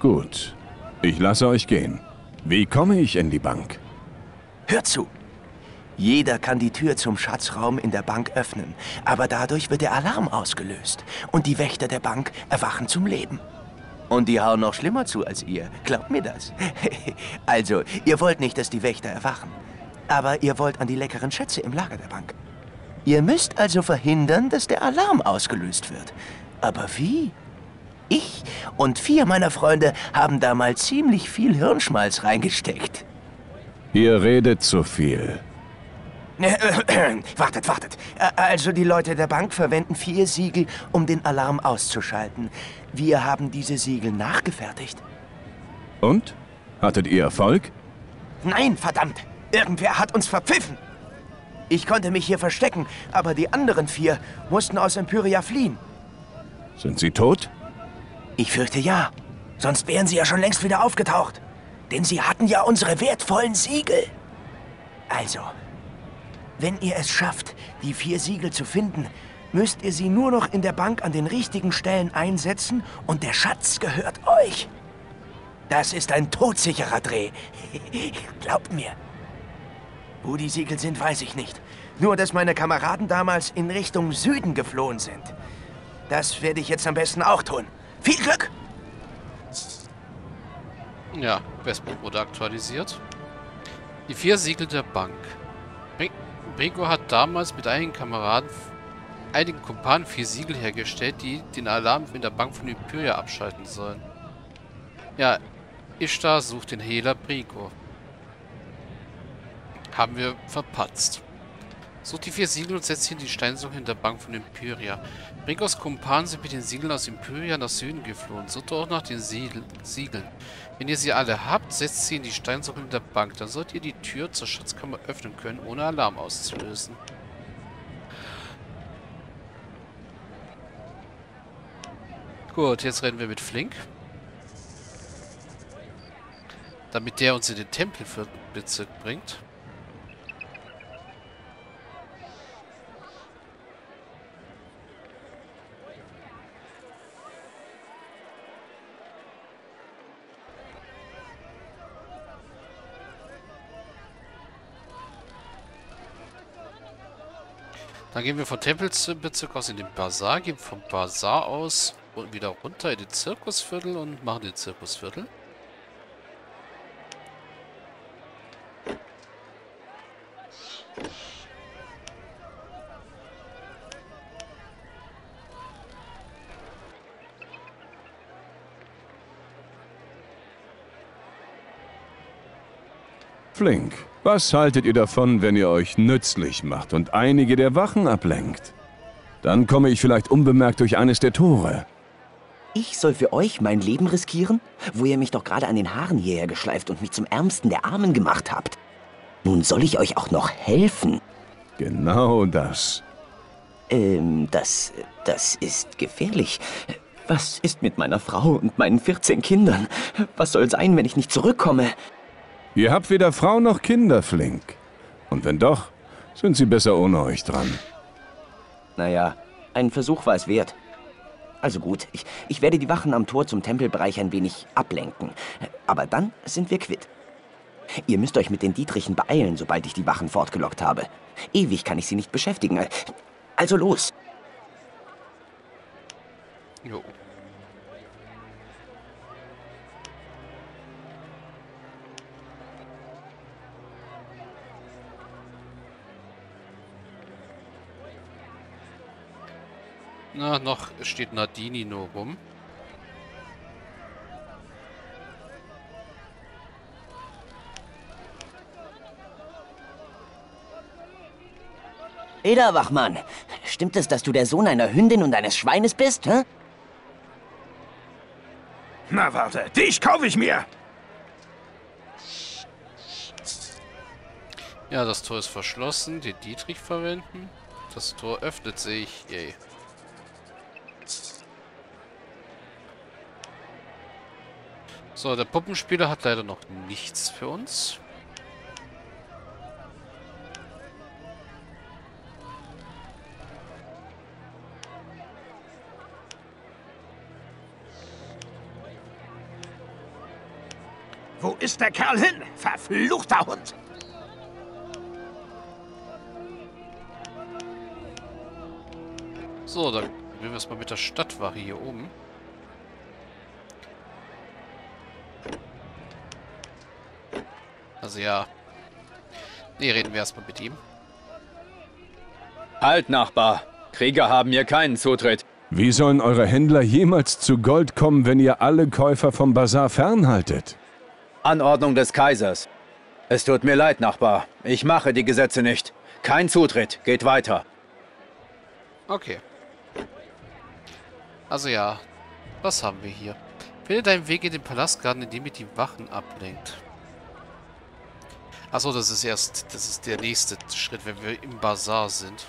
Gut. Ich lasse euch gehen. Wie komme ich in die Bank? Hört zu! Jeder kann die Tür zum Schatzraum in der Bank öffnen, aber dadurch wird der Alarm ausgelöst und die Wächter der Bank erwachen zum Leben. Und die hauen noch schlimmer zu als ihr, glaubt mir das. Also, ihr wollt nicht, dass die Wächter erwachen, aber ihr wollt an die leckeren Schätze im Lager der Bank. Ihr müsst also verhindern, dass der Alarm ausgelöst wird. Aber wie? Ich und 4 meiner Freunde haben da mal ziemlich viel Hirnschmalz reingesteckt. Ihr redet zu viel. Wartet. Also die Leute der Bank verwenden 4 Siegel, um den Alarm auszuschalten. Wir haben diese Siegel nachgefertigt. Und? Hattet ihr Erfolg? Nein, verdammt! Irgendwer hat uns verpfiffen! Ich konnte mich hier verstecken, aber die anderen 4 mussten aus Empyria fliehen. Sind sie tot? Ich fürchte ja. Sonst wären sie ja schon längst wieder aufgetaucht. Denn sie hatten ja unsere wertvollen Siegel. Also, wenn ihr es schafft, die 4 Siegel zu finden, müsst ihr sie nur noch in der Bank an den richtigen Stellen einsetzen und der Schatz gehört euch. Das ist ein todsicherer Dreh. Glaubt mir. Wo die Siegel sind, weiß ich nicht. Nur, dass meine Kameraden damals in Richtung Süden geflohen sind. Das werde ich jetzt am besten auch tun. Viel Glück! Ja, Westbrook wurde aktualisiert. Die 4 Siegel der Bank. Brigo hat damals mit einigen Kumpanen 4 Siegel hergestellt, die den Alarm in der Bank von Empyria abschalten sollen. Ja, Ishtar sucht den Hehler Brigo. Haben wir verpatzt. Sucht die 4 Siegel und setzt sie in die Steinsuche in der Bank von Empyria. Brigos Kumpanen sind mit den Siegeln aus Empyria nach Süden geflohen. Sucht auch nach den Siegeln. Wenn ihr sie alle habt, setzt sie in die Steinsuche in der Bank. Dann sollt ihr die Tür zur Schatzkammer öffnen können, ohne Alarm auszulösen. Gut, jetzt reden wir mit Flink. Damit der uns in den Tempelbezirk bringt. Dann gehen wir vom Tempelbezirk aus in den Bazar, gehen vom Bazar aus und wieder runter in den Zirkusviertel und machen den Zirkusviertel. Flink, was haltet ihr davon, wenn ihr euch nützlich macht und einige der Wachen ablenkt? Dann komme ich vielleicht unbemerkt durch eines der Tore. Ich soll für euch mein Leben riskieren, wo ihr mich doch gerade an den Haaren hierher geschleift und mich zum Ärmsten der Armen gemacht habt. Nun soll ich euch auch noch helfen. Genau das. Das ist gefährlich. Was ist mit meiner Frau und meinen 14 Kindern? Was soll sein, wenn ich nicht zurückkomme? Ihr habt weder Frau noch Kinder, Flink. Und wenn doch, sind sie besser ohne euch dran. Naja, ein Versuch war es wert. Also gut, ich werde die Wachen am Tor zum Tempelbereich ein wenig ablenken. Aber dann sind wir quitt. Ihr müsst euch mit den Dietrichen beeilen, sobald ich die Wachen fortgelockt habe. Ewig kann ich sie nicht beschäftigen. Also los! Jo. Na, noch steht Nadini nur rum. Eda, Wachmann, stimmt es, dass du der Sohn einer Hündin und eines Schweines bist, hä? Na warte, dich kaufe ich mir! Ja, das Tor ist verschlossen. Den Dietrich verwenden. Das Tor öffnet sich. Yay. So, der Puppenspieler hat leider noch nichts für uns. Wo ist der Kerl hin? Verfluchter Hund! So, dann probieren wir es mal mit der Stadtwache hier oben. Also ja. Nee, reden wir erstmal mit ihm. Halt, Nachbar. Krieger haben hier keinen Zutritt. Wie sollen eure Händler jemals zu Gold kommen, wenn ihr alle Käufer vom Bazar fernhaltet? Anordnung des Kaisers. Es tut mir leid, Nachbar. Ich mache die Gesetze nicht. Kein Zutritt. Geht weiter. Okay. Also ja. Was haben wir hier? Finde deinen Weg in den Palastgarten, indem ihr die Wachen ablenkt. Achso, das ist der nächste Schritt, wenn wir im Bazar sind.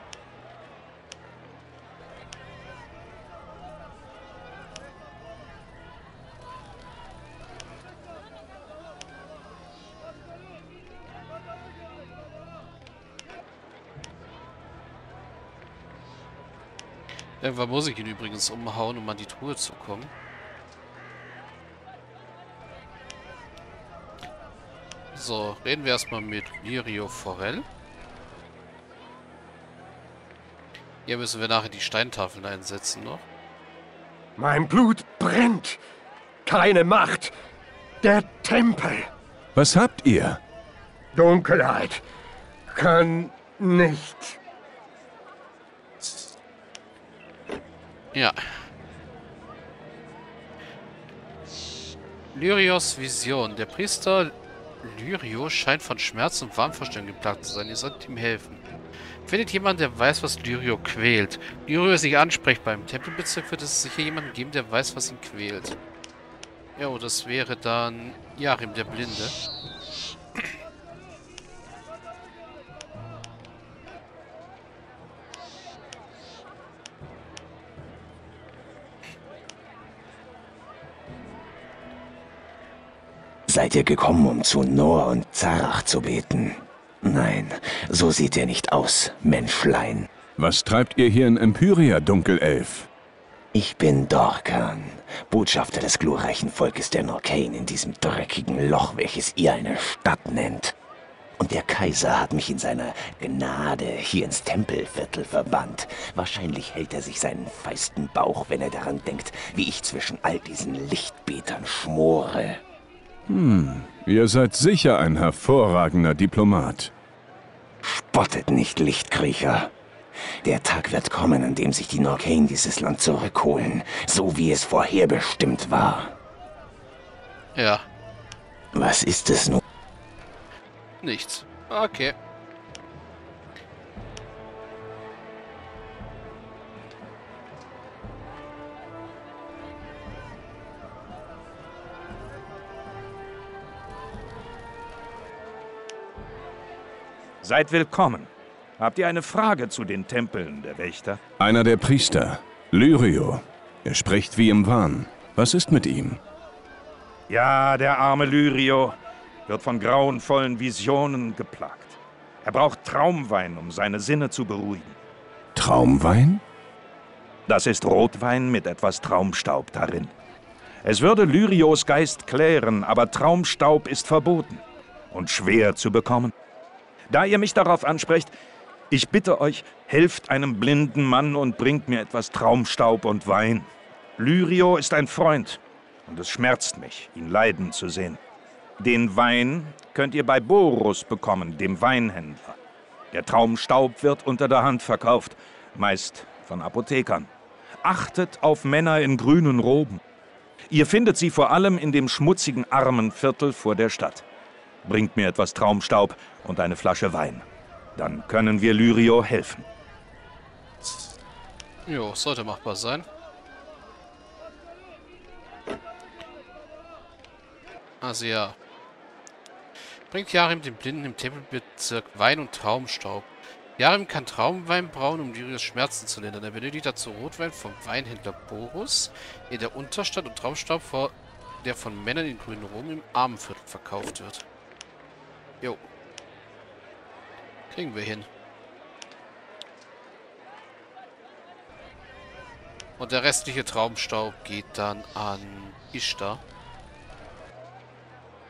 Irgendwann muss ich ihn übrigens umhauen, um an die Truhe zu kommen. So, reden wir erstmal mit Lirio Forel. Hier müssen wir nachher die Steintafeln einsetzen noch. Mein Blut brennt. Keine Macht. Der Tempel. Was habt ihr? Dunkelheit. Kann nicht. Ja. Lyrios Vision. Der Priester Lyrio scheint von Schmerz und Wahnvorstellungen geplagt zu sein. Ihr solltet ihm helfen. Findet jemand, der weiß, was Lyrio quält. Lyrio ist nicht ansprechbar. Im Tempelbezirk wird es sicher jemanden geben, der weiß, was ihn quält. Jo, das wäre dann Yarim der Blinde. Seid ihr gekommen, um zu Nor und Zarach zu beten? Nein, so sieht ihr nicht aus, Menschlein. Was treibt ihr hier in Empyria, Dunkelelf? Ich bin Dorkan, Botschafter des glorreichen Volkes der Norcain in diesem dreckigen Loch, welches ihr eine Stadt nennt. Und der Kaiser hat mich in seiner Gnade hier ins Tempelviertel verbannt. Wahrscheinlich hält er sich seinen feisten Bauch, wenn er daran denkt, wie ich zwischen all diesen Lichtbetern schmore. Ihr seid sicher ein hervorragender Diplomat. Spottet nicht, Lichtkriecher. Der Tag wird kommen, an dem sich die Norcain dieses Land zurückholen, so wie es vorherbestimmt war. Ja. Was ist es nun? Nichts. Okay. Seid willkommen. Habt ihr eine Frage zu den Tempeln der Wächter? Einer der Priester, Lyrio. Er spricht wie im Wahn. Was ist mit ihm? Ja, der arme Lyrio wird von grauenvollen Visionen geplagt. Er braucht Traumwein, um seine Sinne zu beruhigen. Traumwein? Das ist Rotwein mit etwas Traumstaub darin. Es würde Lyrios Geist klären, aber Traumstaub ist verboten und schwer zu bekommen. Da ihr mich darauf ansprecht, ich bitte euch, helft einem blinden Mann und bringt mir etwas Traumstaub und Wein. Lyrio ist ein Freund und es schmerzt mich, ihn leiden zu sehen. Den Wein könnt ihr bei Boros bekommen, dem Weinhändler. Der Traumstaub wird unter der Hand verkauft, meist von Apothekern. Achtet auf Männer in grünen Roben. Ihr findet sie vor allem in dem schmutzigen Armenviertel vor der Stadt. Bringt mir etwas Traumstaub und eine Flasche Wein. Dann können wir Lyrio helfen. Jo, sollte machbar sein. Also ja. Bringt Yarim den Blinden im Tempelbezirk Wein und Traumstaub. Yarim kann Traumwein brauen, um Lyrios Schmerzen zu lindern. Er benötigt dazu Rotwein vom Weinhändler Boros in der Unterstadt und Traumstaub, der von Männern in grünen Roben im Armenviertel verkauft wird. Jo. Kriegen wir hin. Und der restliche Traumstaub geht dann an Ishtar.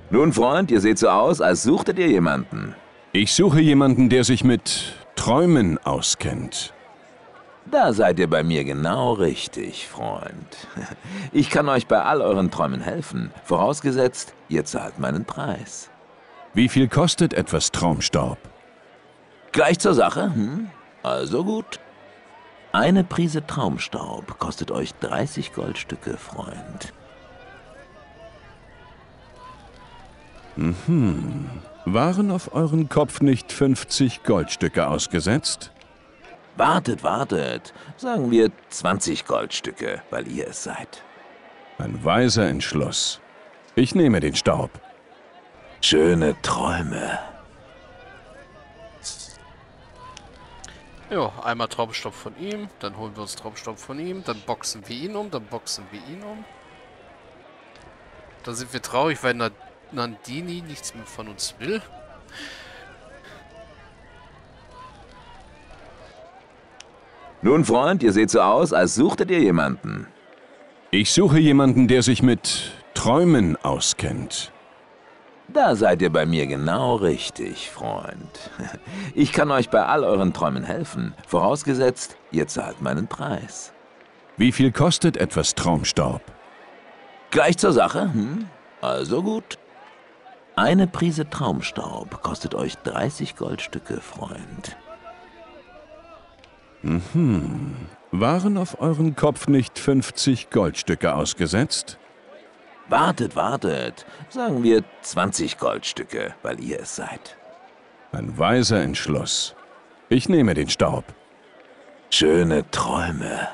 Nun, Freund, ihr seht so aus, als suchtet ihr jemanden. Ich suche jemanden, der sich mit Träumen auskennt. Da seid ihr bei mir genau richtig, Freund. Ich kann euch bei all euren Träumen helfen, vorausgesetzt, ihr zahlt meinen Preis. Wie viel kostet etwas Traumstaub? Gleich zur Sache, hm? Also gut. Eine Prise Traumstaub kostet euch 30 Goldstücke, Freund. Waren auf euren Kopf nicht 50 Goldstücke ausgesetzt? Wartet, wartet. Sagen wir 20 Goldstücke, weil ihr es seid. Ein weiser Entschluss. Ich nehme den Staub. Schöne Träume. Ja, einmal Traumstoff von ihm, dann holen wir uns Traumstoff von ihm, dann boxen wir ihn um, dann boxen wir ihn um. Dann sind wir traurig, weil Nandini nichts mehr von uns will. Nun, Freund, ihr seht so aus, als suchtet ihr jemanden. Ich suche jemanden, der sich mit Träumen auskennt. Da seid ihr bei mir genau richtig, Freund. Ich kann euch bei all euren Träumen helfen, vorausgesetzt, ihr zahlt meinen Preis. Wie viel kostet etwas Traumstaub? Gleich zur Sache, hm? Also gut. Eine Prise Traumstaub kostet euch 30 Goldstücke, Freund. Waren auf euren Kopf nicht 50 Goldstücke ausgesetzt? Wartet, wartet. Sagen wir 20 Goldstücke, weil ihr es seid. Ein weiser Entschluss. Ich nehme den Staub. Schöne Träume.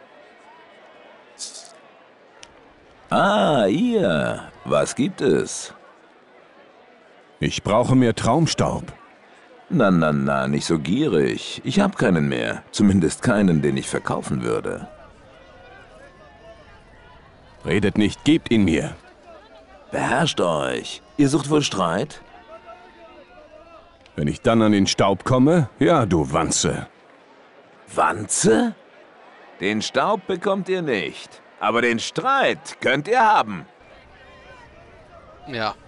Ah, ihr. Was gibt es? Ich brauche mehr Traumstaub. Na, na, na, nicht so gierig. Ich hab keinen mehr. Zumindest keinen, den ich verkaufen würde. Redet nicht, gebt ihn mir. Beherrscht euch. Ihr sucht wohl Streit? Wenn ich dann an den Staub komme, ja, du Wanze. Wanze? Den Staub bekommt ihr nicht. Aber den Streit könnt ihr haben. Ja.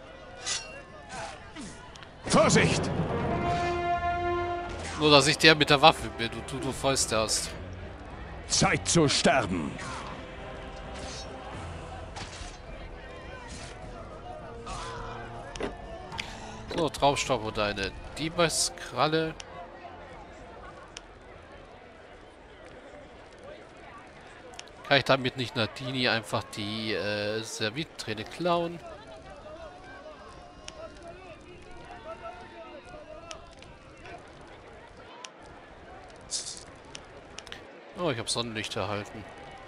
Vorsicht! Nur, dass ich der mit der Waffe bin und du Fäuste hast. Zeit zu sterben. So, Traumstaub und eine Diebeskralle. Kann ich damit nicht Nandini einfach die Servietträne klauen? Oh, ich habe Sonnenlicht erhalten.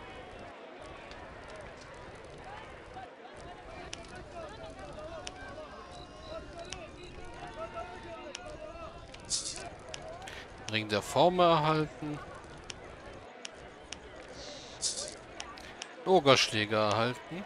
Ring der Form erhalten. Ogerschläger erhalten.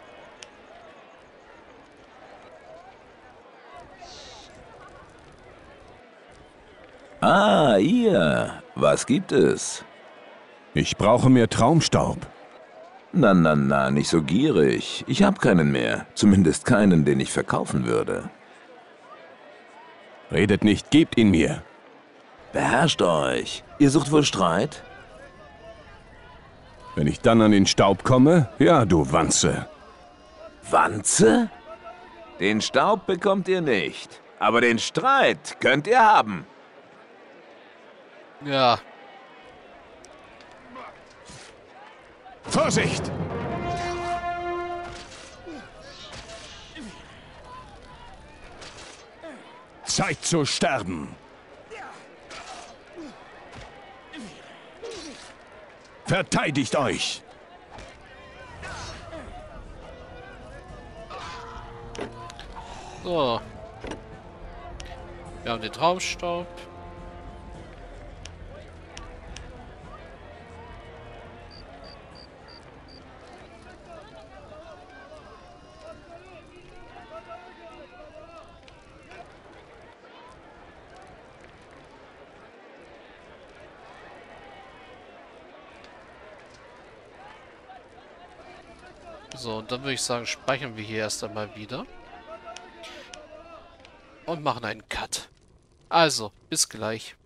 Ah, ihr. Was gibt es? Ich brauche mehr Traumstaub. Na, na, na, nicht so gierig. Ich hab keinen mehr. Zumindest keinen, den ich verkaufen würde. Redet nicht, gebt ihn mir. Beherrscht euch. Ihr sucht wohl Streit? Wenn ich dann an den Staub komme, ja, du Wanze. Wanze? Den Staub bekommt ihr nicht. Aber den Streit könnt ihr haben. Ja. Vorsicht! Zeit zu sterben. Verteidigt euch! So. Wir haben den Traumstaub. So, und dann würde ich sagen, speichern wir hier erst einmal wieder. und machen einen Cut. Also, bis gleich.